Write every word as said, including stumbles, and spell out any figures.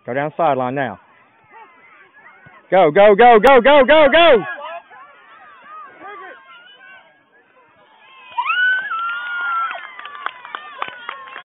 Go down the sideline now. Go, go, go, go, go, go, go!